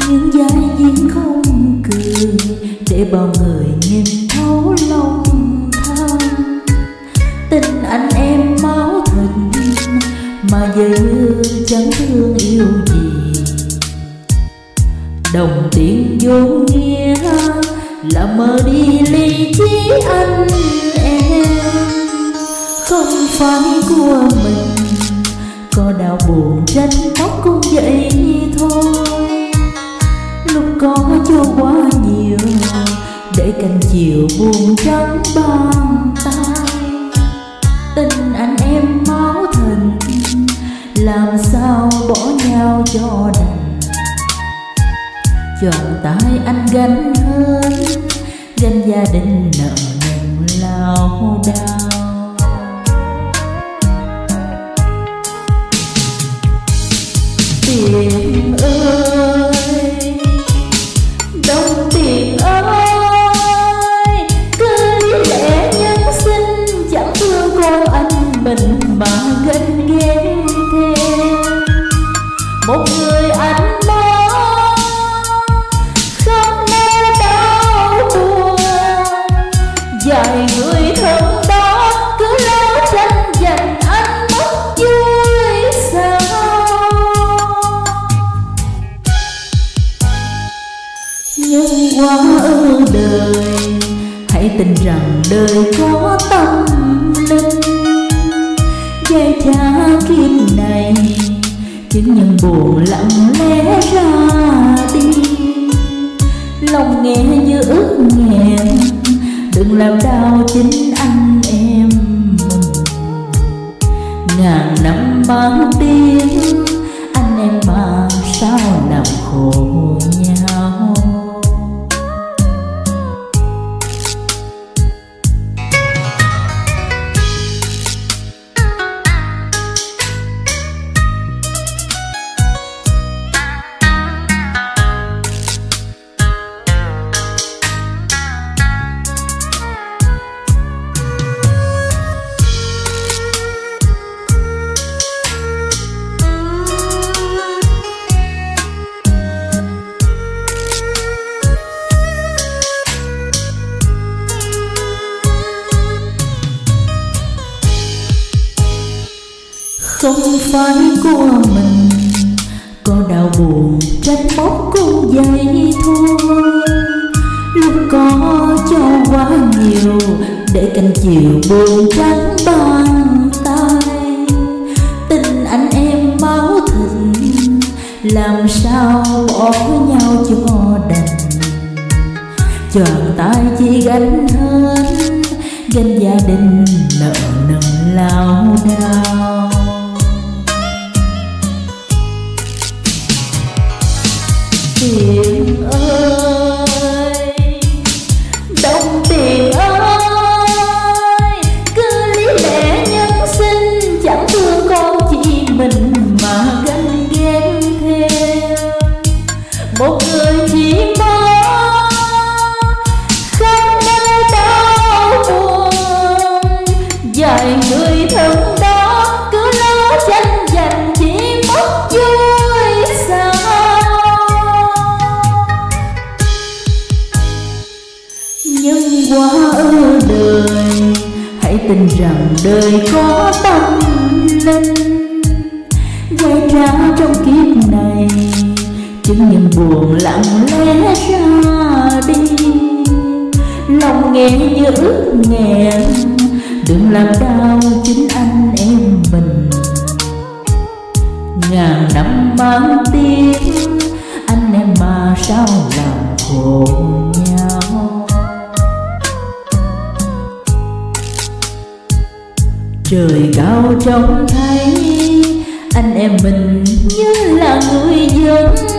những vai diễn không cười để bao người nhìn thấu lòng tham. Tình anh em máu thịt mà giờ như chẳng thương yêu gì. Đồng tiền vô nghĩa là mơ đi ly trí anh em. Không phải của mình có đau buồn trách móc cũng vậy thôi. Lúc có cho quá nhiều để canh chiều buồn trắng bàn tay. Tình anh em máu thịt làm sao bỏ nhau cho đành. Chọn tay anh gánh hơn, gánh gia đình nợ nần lao đao. Tiền ơi, đồng tiền ơi, cứ lý lẽ nhân sinh chẳng thương con anh mình mà ganh ghét thêm. Một người anh mơ không nghe đau buồn, vài người thân đó cứ lo tranh giành anh mất vui sao. Nhưng quá ở đời hãy tin rằng đời có tâm linh. Dây trả kim này chứng nhân buồn lặng lẽ ra đi. Lòng nghe như ước nghẹn, đừng làm đau chính anh em mình. Ngàn năm mang tiếng anh em mà sao làm khổ nhau. Không phải của mình có đau buồn trách móc cũng vậy thôi. Lúc có cho quá nhiều để canh chiều buồn trắng bàn tay. Tình anh em máu thịt làm sao bỏ nhau cho đành. Chọn tay chỉ gánh hết, gánh gia đình nợ nần lao đao. Tiền ơi, đồng tiền ơi, cứ lý lẽ nhân sinh chẳng thương con chị mình mà ganh ghét thêm. Một người chỉ mơ không nơi đau buồn, vài người thân đó cứ lo tranh giành chỉ mất vui sao. Nhưng quá ở đời hãy tin rằng đời có tâm linh. Dây trả trong kiếp này chứng nhân buồn lặng lẽ ra đi. Lòng nghe như ước nghẹn, đừng làm đau chính anh em mình. Ngàn năm mang tiếng anh em mà sao làm khổ nhau. Trời cao trông thấy anh em mình như là người dân